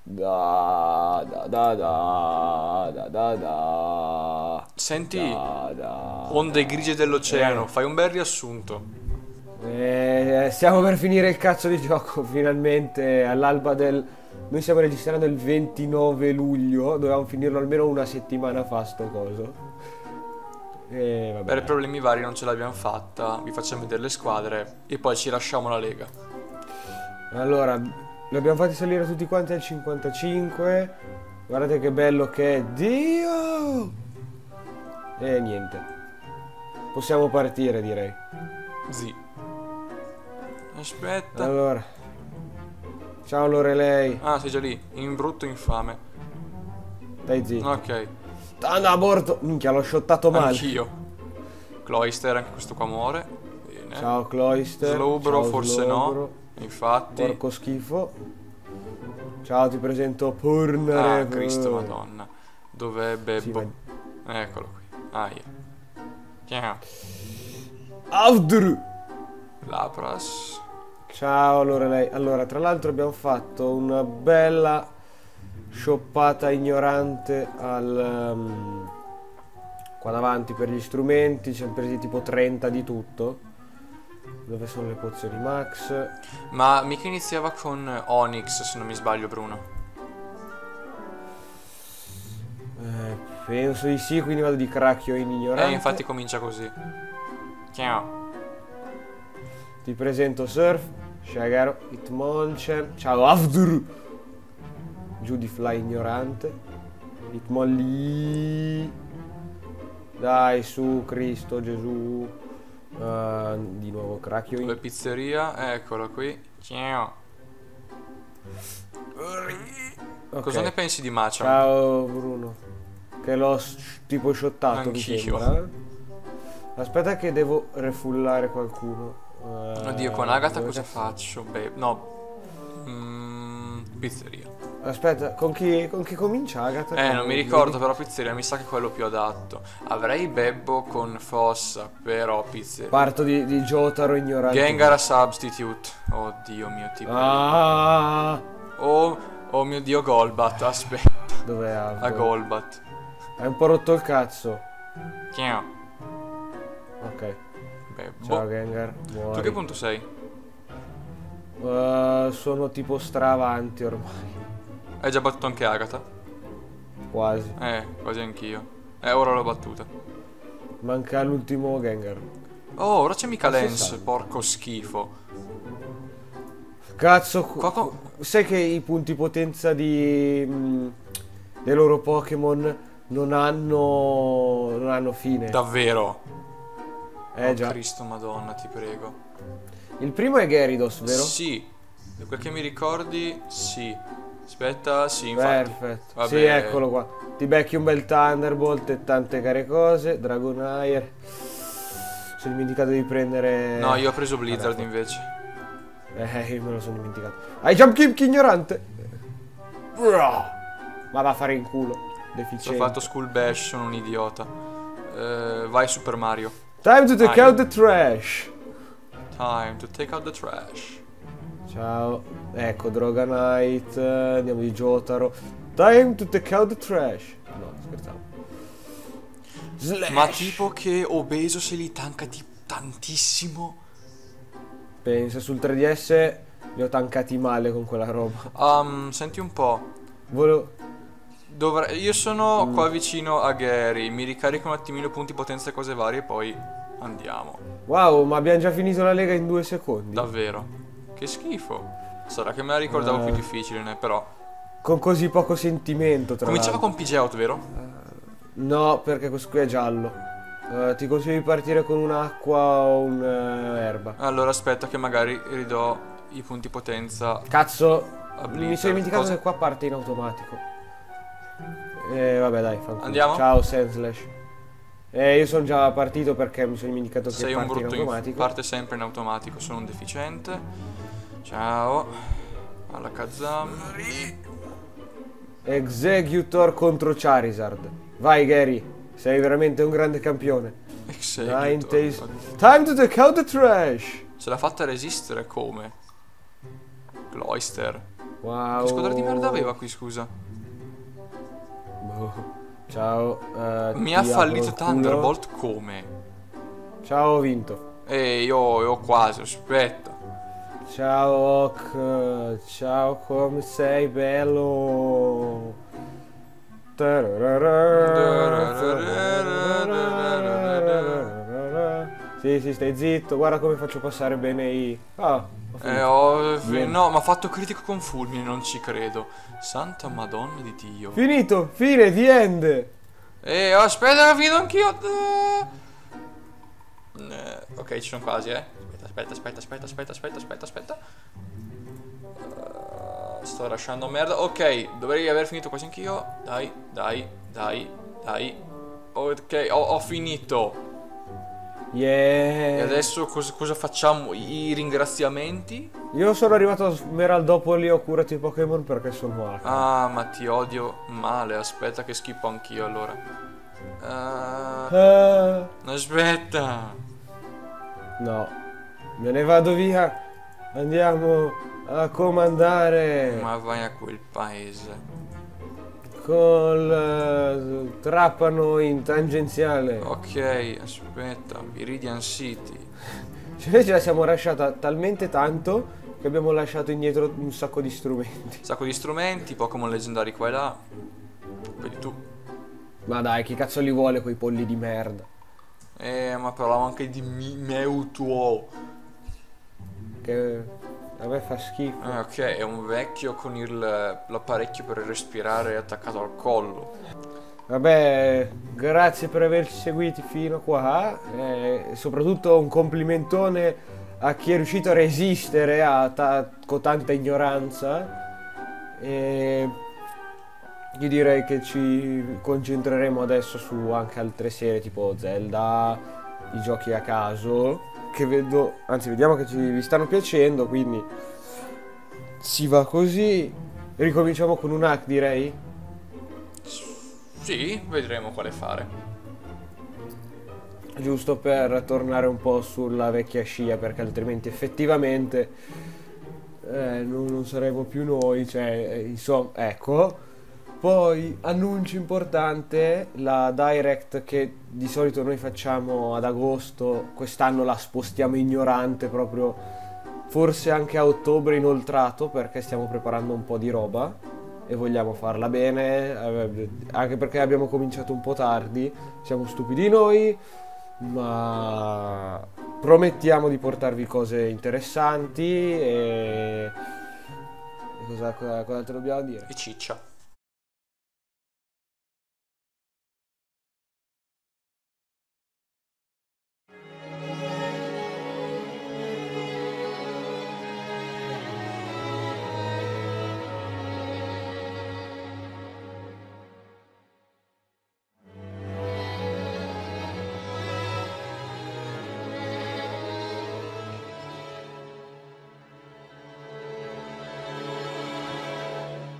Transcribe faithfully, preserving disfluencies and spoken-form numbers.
Da da da da da da da. Senti, Da, da, onde grigie dell'oceano, Eh. fai un bel riassunto. Eh, stiamo per finire il cazzo di gioco, finalmente, all'alba del... Noi stiamo registrando il ventinove luglio, dovevamo finirlo almeno una settimana fa sto coso. E vabbè. Per problemi vari non ce l'abbiamo fatta, vi facciamo vedere le squadre e poi ci lasciamo la Lega. Allora, li abbiamo fatti salire tutti quanti al cinquantacinque. Guardate che bello che è. Dio! E niente. Possiamo partire, direi. Sì. Aspetta. Allora. Ciao Lorelei. Ah, sei già lì, in brutto infame. Dai zitto. Ok, Anda a bordo. Minchia, l'ho shottato male. anch'io. Cloyster, anche questo qua muore. Bene. Ciao Cloyster. Slowbro, Ciao, forse Slowbro. no. Infatti. Porco schifo. Ciao, ti presento Purnare. Ah, Cristo Madonna. Dov'è Sì, Bebbo? Eccolo qui. Aia. Ciao. Avdru. Lapras. Ciao Lorelei. Allora, tra l'altro abbiamo fatto una bella shoppata ignorante al um, qua davanti per gli strumenti. Ci hanno presi tipo trenta di tutto. Dove sono le pozioni max? Ma mica iniziava con Onyx, se non mi sbaglio, Bruno. Eh, penso di sì, quindi vado di cracchio in ignorante. Eh, infatti comincia così. Ciao. Ti presento Surf, Shagaro, Hitmonchan, ciao Avdur, giù di Fly ignorante, Hitmonlee, dai su Cristo Gesù, uh, di nuovo Cracchio. Le pizzeria, eccolo qui. Ciao. Ok. Cosa ne pensi di Machamp? Ciao Bruno, che l'ho sh- tipo shottato mi Anch'io. sembra. Aspetta che devo refullare qualcuno. Eh, Oddio, con Agatha dove cosa cazzo- faccio? Beh, no. Mm, pizzeria. Aspetta, con chi, con chi comincia Agatha? Eh, Con- non mi ricordo, però pizzeria mi sa che è quello più adatto. Avrei Bebbo con Fossa, però pizzeria. Parto di, di Jotaro ignorante. Gengar a substitute. Oddio mio, tipo. Ah, Oh, oh mio dio, Golbat. Aspetta, dov'è a Aldo? Golbat. Hai un po' rotto il cazzo. Ciao. Ok. Bebbo. Ciao Gengar. Muori. Tu che punto sei? Uh, sono tipo stravanti ormai. Hai già battuto anche Agatha? Quasi. Eh, quasi anch'io. Eh, ora l'ho battuta. Manca l'ultimo Gengar. Oh, ora c'è mica Ma si Lens, sa. porco schifo. Cazzo. Qua co- Sai che i punti potenza di mh, dei loro Pokémon non hanno non hanno fine. Davvero? Eh Oh, già. Cristo Madonna, ti prego. Il primo è Gyarados, vero? Sì, da quel che mi ricordi, sì. Aspetta, sì, infatti. Perfetto. Vabbè. Sì, eccolo qua. Ti becchi un bel Thunderbolt e tante care cose. Dragonair. Sono dimenticato di prendere. No, io ho preso Blizzard Vabbè, invece. Eh, io me lo sono dimenticato. Hai Jump Kick ignorante. Ma va a fare in culo. Ho Deficiente. fatto School Bash, sono un idiota. Eh, vai Super Mario. Time to take Vai. out the trash. Time to take out the trash. Ciao. Ecco, Dragonite. eh, Andiamo di Jotaro. Time to take out the trash. No, scherzavo. Slash. Ma tipo che obeso se li tanca tipo tantissimo. Pensa sul tre D S li ho tankati male con quella roba. Um, senti un po'. Volevo... Dovrei... Io sono Mm. qua vicino a Gary. Mi ricarico un attimino punti potenza e cose varie e poi andiamo. Wow, ma abbiamo già finito la lega in due secondi. Davvero. Che schifo. Sarà che me la ricordavo Eh. più difficile, né? Però. Con così poco sentimento, tra Cominciava l'altro. con Pidgeot, vero? No, perché questo qui è giallo. Eh, ti consiglio di partire con un'acqua o un'erba. Allora aspetta che magari ridò i punti potenza Cazzo, a mi Blizzard. sono dimenticato Cosa? che qua parte in automatico. Eh, vabbè, dai, fanculo. Andiamo? Ciao, Sandslash. Eh, io sono già partito perché mi sono dimenticato che Sei un parte in brutto inf- automatico. parte sempre in automatico, sono un deficiente. Ciao. Alla Kazam. Executor contro Charizard. Vai, Gary. Sei veramente un grande campione. Executor. Ninetales. Time to take out the trash. Ce l'ha fatta resistere come? Cloyster. Wow. Che squadra di merda aveva qui, scusa? Boh. Ciao. eh, Mi ti ha apro fallito il culo. Thunderbolt come? Ciao, ho vinto. E io, io quasi, aspetta. Ciao Hawk, ciao, come sei bello. Sì, sì, stai zitto, guarda come faccio passare bene i... Ah, ho Eh, finito. ho... Niente. No, ma ha fatto critico con fulmine, non ci credo. Santa Madonna di Dio. Finito, fine, the end. Eh, aspetta, finito anch'io. Eh, ok, ci sono quasi, eh. Aspetta, aspetta, aspetta, aspetta, aspetta, aspetta, aspetta. Uh, sto lasciando merda. Ok, dovrei aver finito quasi anch'io. Dai, dai, dai, dai. Ok, ho, ho finito. Yeah. E adesso cosa, cosa facciamo? I ringraziamenti? Io sono arrivato a Smeraldopoli, ho curato i Pokémon perché sono H. Ah, ma ti odio male. Aspetta che schippo anch'io allora. Uh, Ah, aspetta. no, me ne vado via. Andiamo a comandare Ma vai a quel paese. col eh, trapano in tangenziale. Ok, aspetta. Viridian City. Cioè, ce la siamo lasciata talmente tanto che abbiamo lasciato indietro un sacco di strumenti. Sacco di strumenti, Pokémon leggendari qua e là. Vedi tu. Ma dai, chi cazzo li vuole quei polli di merda? Eh, ma parlavo anche di Mi- Mewtwo. Che a me fa schifo. Eh, ok, è un vecchio con il, l'apparecchio per respirare attaccato al collo. Vabbè, grazie per averci seguiti fino a qua. E soprattutto un complimentone a chi è riuscito a resistere a ta- con tanta ignoranza. E io direi che ci concentreremo adesso su anche altre serie tipo Zelda, i giochi a caso, che vedo, anzi vediamo che ci, vi stanno piacendo, quindi si va così. Ricominciamo con un hack, direi. Sì, vedremo quale fare. Giusto per tornare un po' sulla vecchia scia, perché altrimenti effettivamente eh, non, non saremo più noi, cioè, eh, insomma, ecco. Poi, annuncio importante, la Direct che di solito noi facciamo ad agosto, quest'anno la spostiamo ignorante proprio, forse anche a ottobre inoltrato, perché stiamo preparando un po' di roba e vogliamo farla bene, eh, anche perché abbiamo cominciato un po' tardi, siamo stupidi noi, ma promettiamo di portarvi cose interessanti e... e cosa, cosa, cosa te dobbiamo dire? E ciccia.